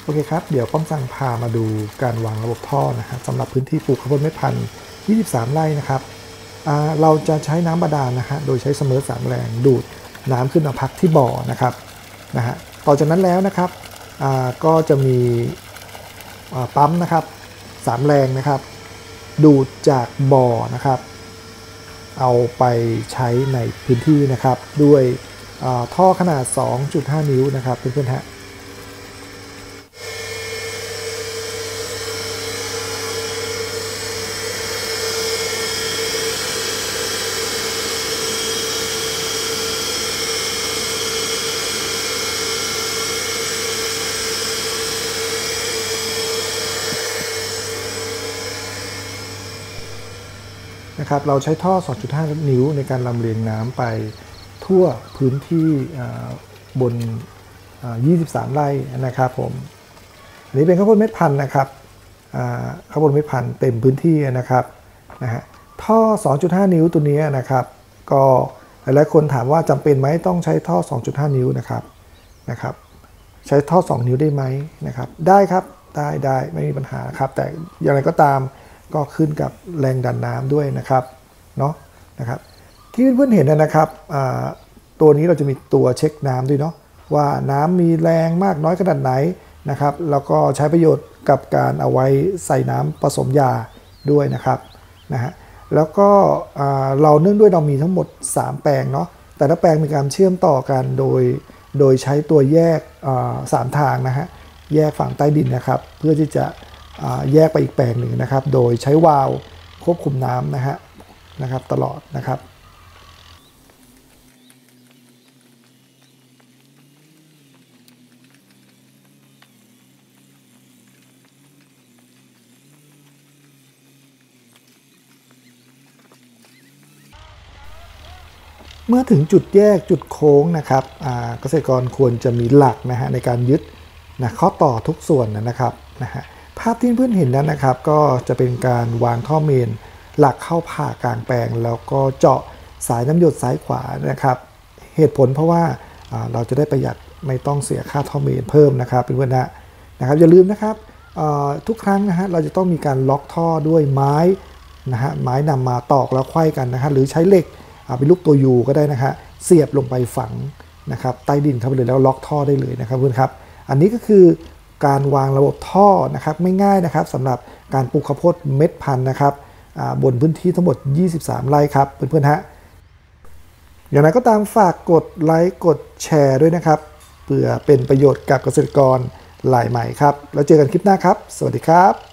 โอเคครับเดี๋ยวป้อมสั่งพามาดูการวางระบบท่อนะครับสำหรับพื้นที่ปลูกข้าวโพดเม็ดพันธุ์23 ไร่นะครับเราจะใช้น้ำบาดาลนะฮะโดยใช้เสมอ3 แรงดูดน้ำขึ้นมาพักที่บ่อนะครับต่อจากนั้นแล้วนะครับก็จะมีปั๊มนะครับ3 แรงนะครับดูดจากบ่อนะครับเอาไปใช้ในพื้นที่นะครับด้วยท่อขนาด 2.5 นิ้วนะครับเพื่อนๆฮะนะครับเราใช้ท่อ 2.5 นิ้วในการลำเลียงน้ำไปทั่วพื้นที่บน23 ไร่นะครับผมอันนี้เป็นข้าวโพดเม็ดพันธุ์นะครับข้าวโพดเม็ดพันธุ์เต็มพื้นที่นะครับท่อ 2.5 นิ้วตัวนี้นะครับก็หลายๆคนถามว่าจำเป็นไหมต้องใช้ท่อ 2.5 นิ้วนะครับใช้ท่อ 2 นิ้วได้ไหมนะครับได้ครับได้ไม่มีปัญหาครับแต่อย่างไรก็ตามก็ขึ้นกับแรงดันน้ำด้วยนะครับที่เพื่อนๆเห็นนะครับตัวนี้เราจะมีตัวเช็คน้ำด้วยเนาะว่าน้ำมีแรงมากน้อยขนาดไหนนะครับแล้วก็ใช้ประโยชน์กับการเอาไว้ใส่น้ำผสมยาด้วยนะครับแล้วก็เราเนื่องด้วยเรามีทั้งหมด3 แปลงเนาะแต่ละแปลงมีการเชื่อมต่อกันโดยใช้ตัวแยก3 ทางแยกฝั่งใต้ดินนะครับเพื่อที่จะแยกไปอีกแปลงหนึ่งนะครับโดยใช้วาล์วควบคุมน้ำนะครับตลอดนะครับเมื่อถึงจุดแยกจุดโค้งนะครับเกษตรกรควรจะมีหลักในการยึดข้อต่อทุกส่วนนะครับภาพที่เพื่อนเห็นนั้นนะครับก็จะเป็นการวางท่อเมนหลักเข้าผ่ากลางแปลงแล้วก็เจาะสายน้ำหยดซ้ายขวานะครับเหตุผลเพราะว่าเราจะได้ประหยัดไม่ต้องเสียค่าท่อเมนเพิ่มนะครับเป็นเพื่อนนะครับอย่าลืมนะครับทุกครั้งเราจะต้องมีการล็อกท่อด้วยไม้ไม้นำมาตอกแล้วไขว้กันหรือใช้เหล็กเป็นลูกตัวยูก็ได้เสียบลงไปฝังนะครับใต้ดินเข้าไปเลยแล้วล็อกท่อได้เลยนะครับเพื่อนครับอันนี้ก็คือการวางระบบท่อนะครับไม่ง่ายนะครับสำหรับการปลูกข้าวโพดเม็ดพันธุ์นะครับบนพื้นที่ทั้งหมด23 ไร่ครับเพื่อนๆฮะอย่างไรก็ตามฝากกดไลค์กดแชร์ด้วยนะครับเพื่อเป็นประโยชน์กับเกษตรกรรายใหม่ครับแล้วเจอกันคลิปหน้าครับสวัสดีครับ